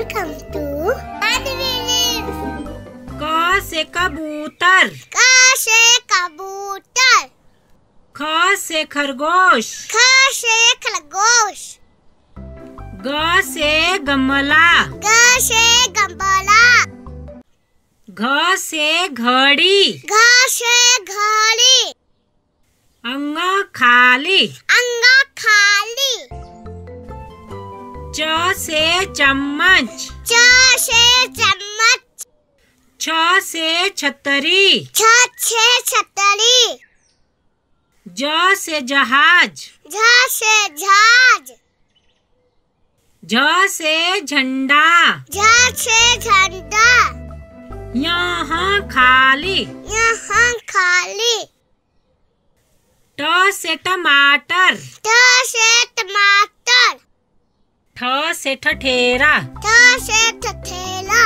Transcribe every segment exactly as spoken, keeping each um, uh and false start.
Welcome to Adventures. क से कबूतर, क से कबूतर, ख से खरगोश, ख से खरगोश, ग से गमला, ग से गमला, घ से घड़ी, घ से घड़ी, अंग खाली, अंग खाली, च से चम्मच, च से चम्मच, छ से छतरी, छ से छतरी, ज से जहाज, झ से जहाज, झ से झंडा, झ से झंडा, यहाँ खाली, यहाँ खाली, ट से टमाटर, ट से टमाटर, ठ से ठठेरा, ठ से ठठेला,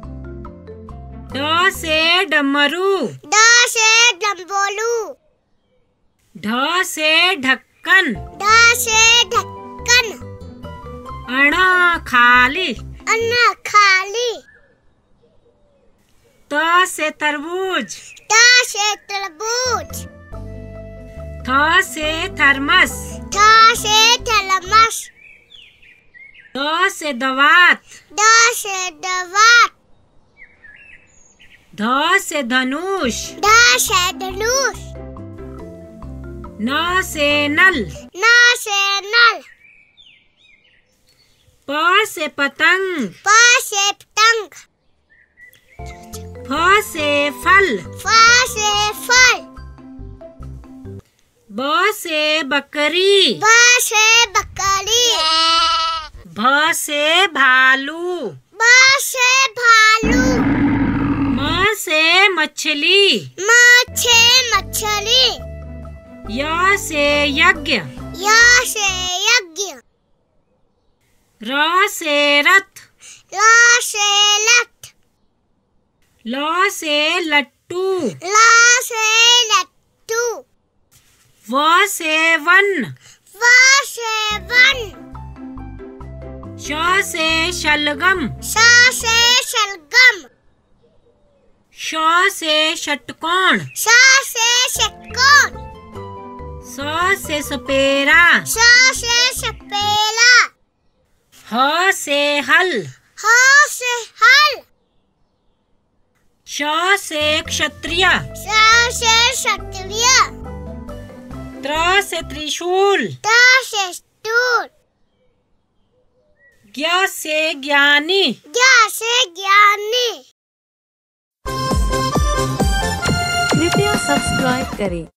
ड से डमरू, ड से डम्बोलू, ढ से ढक्कन, ढ से ढक्कन, अण खाली, अन्न खाली, त से तरबूज, त से तरबूज, थ से थर्मस, थ से थर्मस, द से दवात, द से दवात, ध से धनुष, ध से धनुष, न से नल, न से नल, प से पतंग, प से पतंग, फ से फल, फ से फल, ब से बकरी, ब से बकरी, भ से भालू, ब से भालू, म से मछली, म से मछली, य से यज्ञ, य से यज्ञ, र से रथ, ल से लठ, ल से लट्टू, ल से लट्टू, व से वन, व से वन, श से शलगम, श से शलगम, श से षटकोण, श से षटकोण, स से सपेरा, स से सपेला, ह से हल, ह से हल, श से क्षत्रिय, स से क्षत्रिय, त्र से त्रिशूल, त से stol, ज्ञ से ज्ञानी, ज्ञ से ज्ञानी। कृपया सब्सक्राइब करें।